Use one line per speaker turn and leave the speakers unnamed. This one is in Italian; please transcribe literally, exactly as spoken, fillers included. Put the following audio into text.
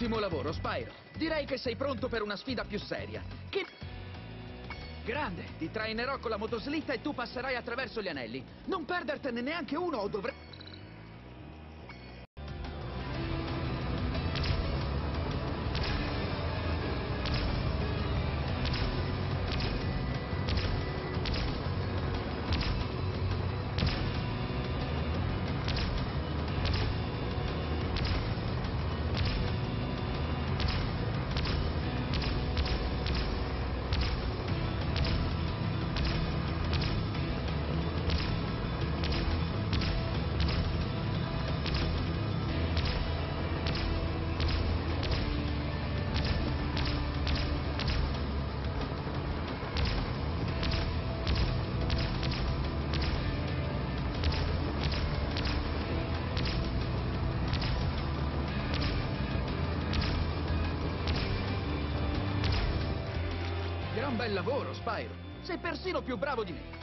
Ottimo lavoro, Spyro. Direi che sei pronto per una sfida più seria. Che... Grande! Ti trainerò con la motoslitta e tu passerai attraverso gli anelli. Non perdertene neanche uno o dovrei... Gran bel lavoro, Spyro. Sei persino più bravo di me.